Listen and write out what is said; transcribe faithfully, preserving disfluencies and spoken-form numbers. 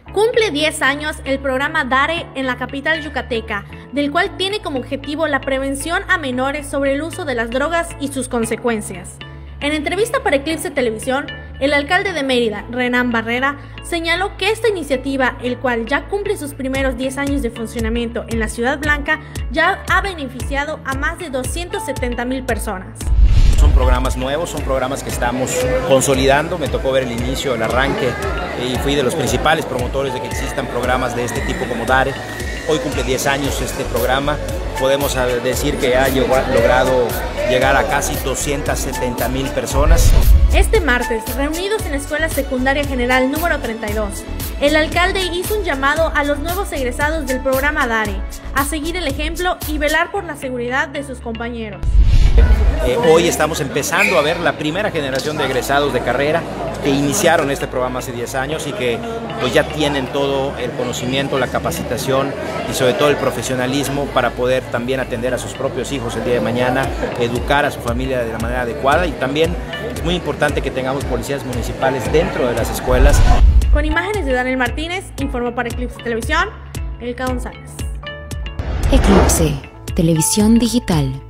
Cumple diez años el programa DARE en la capital yucateca, del cual tiene como objetivo la prevención a menores sobre el uso de las drogas y sus consecuencias. En entrevista para Eclipse Televisión, el alcalde de Mérida, Renán Barrera, señaló que esta iniciativa, el cual ya cumple sus primeros diez años de funcionamiento en la Ciudad Blanca, ya ha beneficiado a más de doscientas setenta mil personas. Son programas nuevos, son programas que estamos consolidando. Me tocó ver el inicio, el arranque y fui de los principales promotores de que existan programas de este tipo como DARE. Hoy cumple diez años este programa. Podemos decir que ha logrado llegar a casi doscientas setenta mil personas. Este martes, reunidos en la Escuela Secundaria General número treinta y dos, el alcalde hizo un llamado a los nuevos egresados del programa DARE a seguir el ejemplo y velar por la seguridad de sus compañeros. Eh, hoy estamos empezando a ver la primera generación de egresados de carrera que iniciaron este programa hace diez años y que pues ya tienen todo el conocimiento, la capacitación y sobre todo el profesionalismo para poder también atender a sus propios hijos el día de mañana, educar a su familia de la manera adecuada, y también es muy importante que tengamos policías municipales dentro de las escuelas. Con imágenes de Daniel Martínez, informó para Eclipse Televisión, Elka González. Eclipse Televisión Digital.